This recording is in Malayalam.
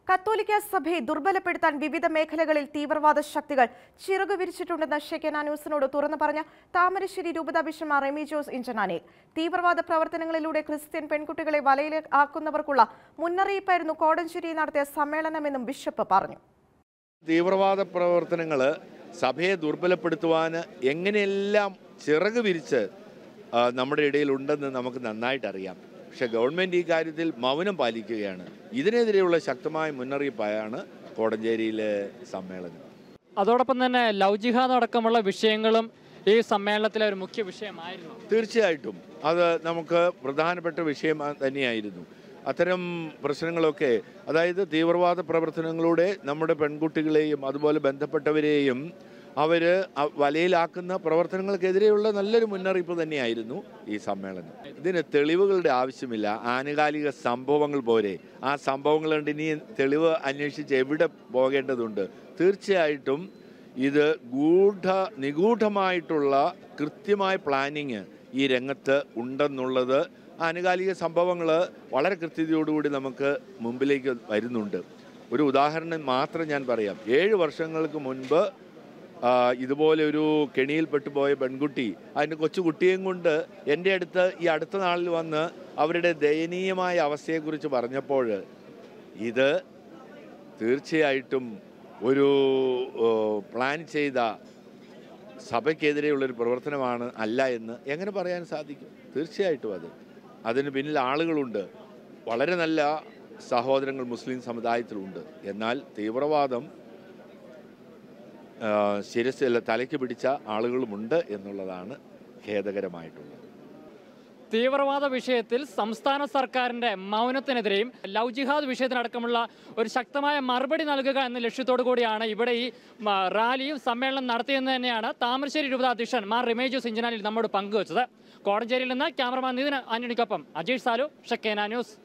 കത്തോലിക്ക സഭയെ ദുർബലപ്പെടുത്താൻ വിവിധ മേഖലകളിൽ തീവ്രവാദ ശക്തികൾ ചിറകുവിരിച്ചിട്ടുണ്ടെന്ന് ഷെക്കേന ന്യൂസിനോട് തുറന്നു പറഞ്ഞ താമരശ്ശേരി രൂപതാ ബിഷപ്പ് റെമി ജോസ് ഇഞ്ചനാനിൽ തീവ്രവാദ പ്രവർത്തനങ്ങളിലൂടെ ക്രിസ്ത്യൻ പെൺകുട്ടികളെ വലയിലാക്കുന്നവർക്കുള്ള മുന്നറിയിപ്പായിരുന്നു കോടഞ്ചേരിയിൽ നടത്തിയ സമ്മേളനമെന്നും ബിഷപ്പ് പറഞ്ഞു. തീവ്രവാദ പ്രവർത്തനങ്ങൾ സഭയെ ദുർബലപ്പെടുത്തുവാൻ എങ്ങനെയെല്ലാം ചിറക് വിരിച്ച് നമ്മുടെ ഇടയിലുണ്ടെന്ന് നമുക്ക് നന്നായിട്ടറിയാം. പക്ഷേ ഗവൺമെൻറ് ഈ കാര്യത്തിൽ മൗനം പാലിക്കുകയാണ്. ഇതിനെതിരെയുള്ള ശക്തമായ മുന്നറിയിപ്പായാണ് കോടഞ്ചേരിയിലെ സമ്മേളനം. അതോടൊപ്പം തന്നെ ലവ് ജിഹാദ് അടക്കമുള്ള വിഷയങ്ങളും ഈ സമ്മേളനത്തിലെ ഒരു മുഖ്യ വിഷയമായിരുന്നു. തീർച്ചയായിട്ടും അത് നമുക്ക് പ്രധാനപ്പെട്ട വിഷയം തന്നെയായിരുന്നു. അത്തരം പ്രശ്നങ്ങളൊക്കെ, അതായത് തീവ്രവാദ പ്രവർത്തനങ്ങളുടെ നമ്മുടെ പെൺകുട്ടികളെയും അതുപോലെ ബന്ധപ്പെട്ടവരെയും അവർ വലയിലാക്കുന്ന പ്രവർത്തനങ്ങൾക്കെതിരെയുള്ള നല്ലൊരു മുന്നറിയിപ്പ് തന്നെയായിരുന്നു ഈ സമ്മേളനം. ഇതിന് തെളിവുകളുടെ ആവശ്യമില്ല, ആനുകാലിക സംഭവങ്ങൾ പോരെ. ആ സംഭവങ്ങൾ കൊണ്ട് ഇനി തെളിവ് അന്വേഷിച്ച് എവിടെ പോകേണ്ടതുണ്ട്? തീർച്ചയായിട്ടും ഇത് നിഗൂഢമായിട്ടുള്ള കൃത്യമായ പ്ലാനിങ് ഈ രംഗത്ത് ഉണ്ടെന്നുള്ളത് ആനുകാലിക സംഭവങ്ങൾ വളരെ കൃത്യതയോടുകൂടി നമുക്ക് മുമ്പിലേക്ക് വരുന്നുണ്ട്. ഒരു ഉദാഹരണം മാത്രം ഞാൻ പറയാം. 7 വർഷങ്ങൾക്ക് മുൻപ് ഇതുപോലെ ഒരു കെണിയിൽപ്പെട്ടുപോയ പെൺകുട്ടി അതിൻ്റെ കൊച്ചുകുട്ടിയെയും കൊണ്ട് എൻ്റെ അടുത്ത് ഈ അടുത്ത നാളിൽ വന്ന് അവരുടെ ദയനീയമായ അവസ്ഥയെക്കുറിച്ച് പറഞ്ഞപ്പോൾ ഇത് തീർച്ചയായിട്ടും ഒരു പ്ലാൻ ചെയ്ത സഭയ്ക്കെതിരെയുള്ളൊരു പ്രവർത്തനമാണ് അല്ല എന്ന് എങ്ങനെ പറയാൻ സാധിക്കും? തീർച്ചയായിട്ടും അതിന് പിന്നിൽ ആളുകളുണ്ട്. വളരെ നല്ല സഹോദരങ്ങൾ മുസ്ലിം സമുദായത്തിലുണ്ട്. എന്നാൽ തീവ്രവാദം ശിരസിൽ തലയ്ക്ക് പിടിച്ച ആളുകളുമുണ്ട് എന്നുള്ളതാണ് ഖേദകരമായിട്ടുള്ളത്. തീവ്രവാദ വിഷയത്തിൽ സംസ്ഥാന സർക്കാരിന്റെ മൗനത്തിനെതിരെയും ലവ് ജിഹാദ് വിഷയത്തിനടക്കമുള്ള ഒരു ശക്തമായ മറുപടി നൽകുക എന്ന ലക്ഷ്യത്തോടു കൂടിയാണ് ഇവിടെ ഈ റാലിയും സമ്മേളനം നടത്തിയെന്ന് തന്നെയാണ് താമരശ്ശേരി രൂപതാ അധ്യക്ഷൻ മാർ റെമി ജോസ് ഇഞ്ചനാനിൽ നമ്മോട് പങ്കുവച്ചത്. കോടഞ്ചേരിയിൽ നിന്ന് ക്യാമറമാൻ നിതിൻ ആന്റണിക്കൊപ്പം അജീഷ് സാലു, ഷെക്കേന ന്യൂസ്.